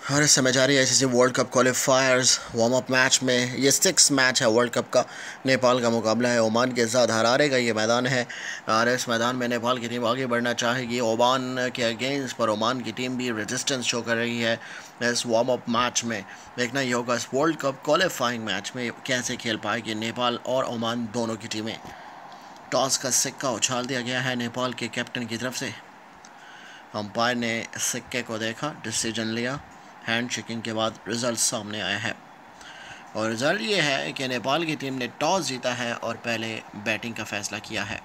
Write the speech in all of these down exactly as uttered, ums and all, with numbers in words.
और इस समय जारी है ICC world cup qualifiers warm up match में। ये सिक्स मैच है वर्ल्ड कप का। नेपाल का मुकाबला है ओमान के साथ। हरारे का ये मैदान है और इस मैदान में नेपाल की टीम आगे बढ़ना चाहेगी ओमान के अगेंस्ट, पर ओमान की टीम भी रेजिस्टेंस शो कर रही है इस वार्म अप मैच में। देखना ये होगा इस वर्ल्ड कप क्वालिफाइंग मैच में कैसे खेल पाएगी नेपाल और ओमान दोनों की टीमें। टॉस का सिक्का उछाल दिया गया है नेपाल के कैप्टन की तरफ से। अंपायर ने सिक्के को देखा, डिसीजन लिया। हैंड शेकिंग के बाद रिजल्ट सामने आया है और रिजल्ट ये है कि नेपाल की टीम ने टॉस जीता है और पहले बैटिंग का फैसला किया है।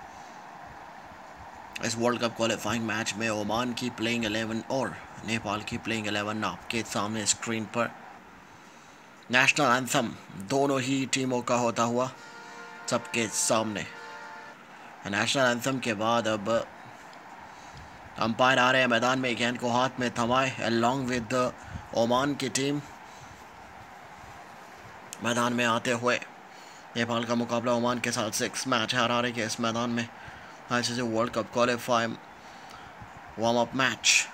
इस वर्ल्ड कप क्वालिफाइंग मैच में ओमान की प्लेइंग इलेवन और नेपाल की प्लेइंग इलेवन आपके सामने स्क्रीन पर। नेशनल एंथम दोनों ही टीमों का होता हुआ सबके सामने। नेशनल एंथम के बाद अब अंपायर आ रहे हैं मैदान में, गेंद को हाथ में थमाए अलॉन्ग विद ओमान की टीम मैदान में आते हुए। नेपाल का मुकाबला ओमान के साथ सिक्स मैच हारा रही है इस मैदान में ICC world cup qualify warm up match.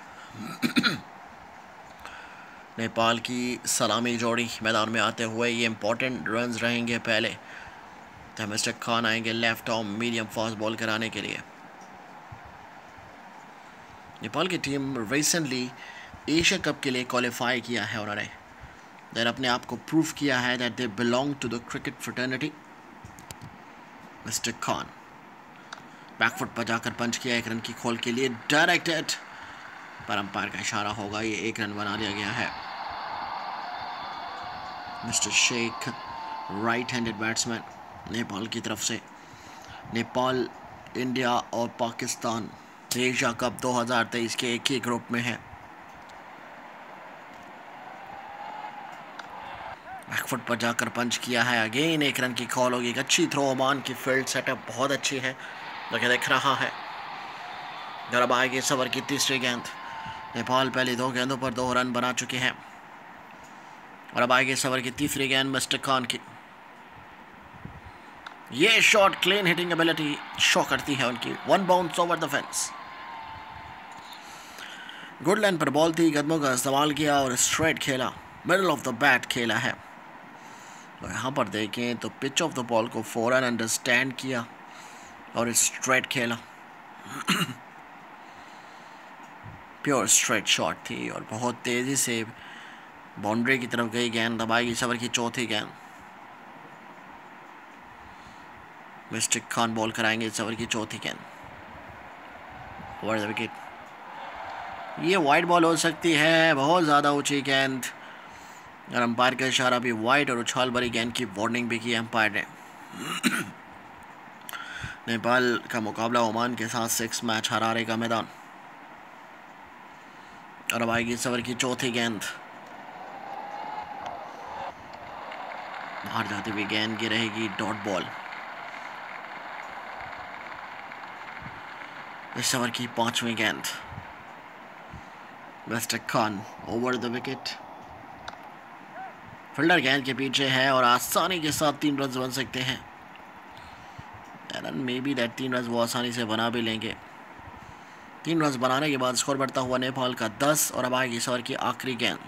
Nepal की सलामी जोड़ी मैदान में आते हुए, ये इंपॉर्टेंट रन्स रहेंगे पहले। तो मिस्टर खान आएंगे left arm medium fast ball कराने के लिए। नेपाल की टीम रिसेंटली एशिया कप के लिए क्वालिफाई किया है उन्होंने। देन अपने आप को प्रूव किया है that they belong to the cricket fraternity. Mister Khan backfoot पर जाकर पंच किया, एक रन की खोल के लिए डायरेक्टेड, पर अंपायर का इशारा होगा, ये एक रन बना दिया गया है। Mister Sheikh right handed batsman Nepal की तरफ से। नेपाल, इंडिया और पाकिस्तान एशिया कप दो हज़ार तेईस के एक ही ग्रुप में है। बैकफुट पर जाकर पंच किया है, अगेन एक रन की कॉल होगी। एक अच्छी थ्रो, ओमान की फील्ड सेटअप बहुत अच्छी है जो कि दिख रहा है। और अब आएगी इस ओवर की तीसरी गेंद। नेपाल पहले दो गेंदों पर दो रन बना चुके हैं और अब आएगी इस ओवर की तीसरी गेंद मिस्टर खान की। ये shot clean hitting ability show करती है उनकी। One bounce over the fence. Good line पर बॉल थी, कदमों का इस्तेमाल किया और स्ट्रेट खेला, मिडल ऑफ द बैट खेला है। तो यहाँ पर देखें तो पिच ऑफ द बॉल को फौरन अंडरस्टैंड किया और स्ट्रेट खेला। प्योर स्ट्रेट शॉट थी और बहुत तेज़ी से बाउंड्री की तरफ गई गेंद। दबाई इस ओवर की चौथी गेंद। मिस्टर खान बॉल कराएंगे इस ओवर की चौथी गेंद ओवर द विकेट। ये वाइड बॉल हो सकती है, बहुत ज़्यादा ऊंची गेंद और अंपायर का इशारा भी वाइड और उछाल भरी गेंद की वार्निंग भी की अंपायर ने। नेपाल का मुकाबला ओमान के साथ सिक्स मैच हरारे का मैदान और अब आएगी इस ओवर की चौथी गेंद। बाहर जाती हुई गेंद की रहेगी डॉट बॉल। इस ओवर की पांचवी गेंद mister Khan over the wicket. Fielder गेंद के पीछे है और आसानी के साथ तीन रन बन सकते हैं। मे बी दैट तीन रन वो आसानी से बना भी लेंगे। तीन रन बनाने के बाद स्कोर बढ़ता हुआ नेपाल का दस और अब आएगी इस ओवर की आखिरी गेंद।